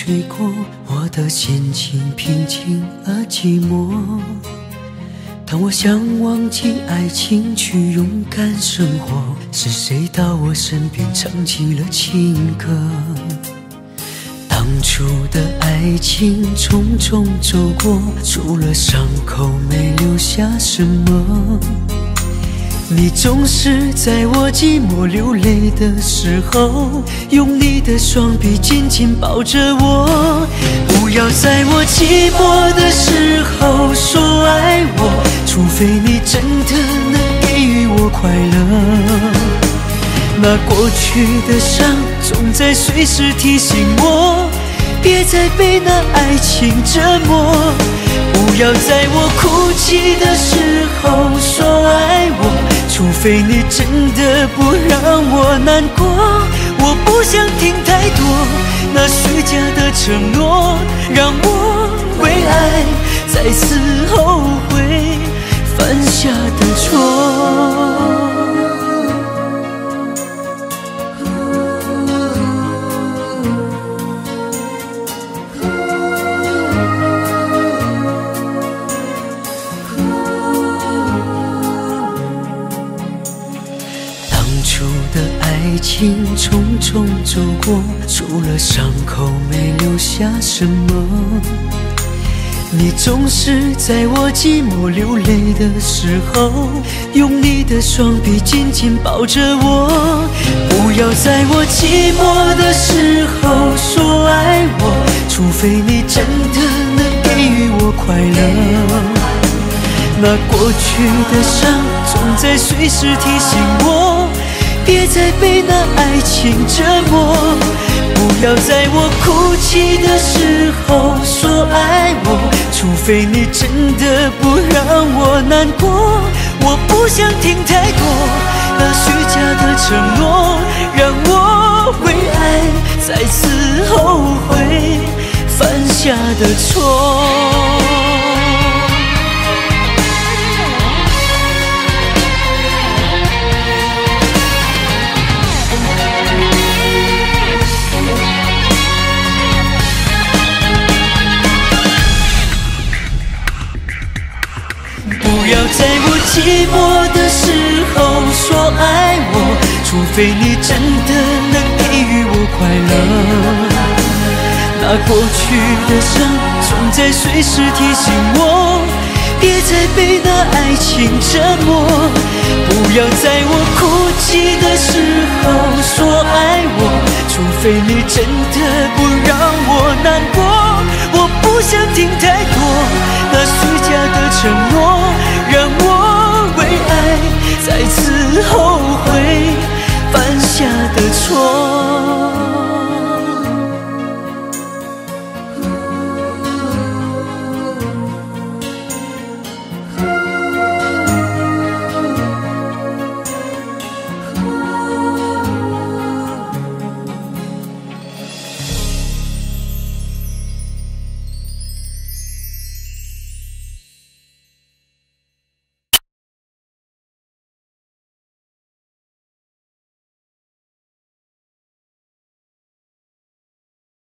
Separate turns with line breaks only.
吹过，我的心情平静而寂寞。当我想忘记爱情，去勇敢生活，是谁到我身边唱起了情歌？当初的爱情匆匆走过，除了伤口没留下什么。你总是在我寂寞流泪的时候，用你的双臂紧紧抱着我。不要在我寂寞的时候说爱我，除非你真的能给予我快乐。那过去的伤总在随时提醒我，别再被那爱情折磨。不要在我哭泣的时候说爱我，除非你真的不让我难过。我不想听太多那虚假的承诺，让我为爱再次后悔犯下的错。爱情匆匆走过，除了伤口没留下什么。你总是在我寂寞流泪的时候，用你的双臂紧紧抱着我。不要在我寂寞的时候说爱我，除非你真的能给予我快乐。那过去的伤总在随时提醒我，别再被那爱情折磨。不要在我哭泣的时候说爱我，除非你真的不让我难过。我不想听太多那虚假的承诺，让我为爱再次后悔犯下的错。不要在我寂寞的时候说爱我，除非你真的能给予我快乐。那过去的伤总在随时提醒我，别再被那爱情折磨。不要在我哭泣的时候说爱我，除非你真的不让我难过。我不想听太多那虚假的承诺，让我为爱再次后悔犯下的错。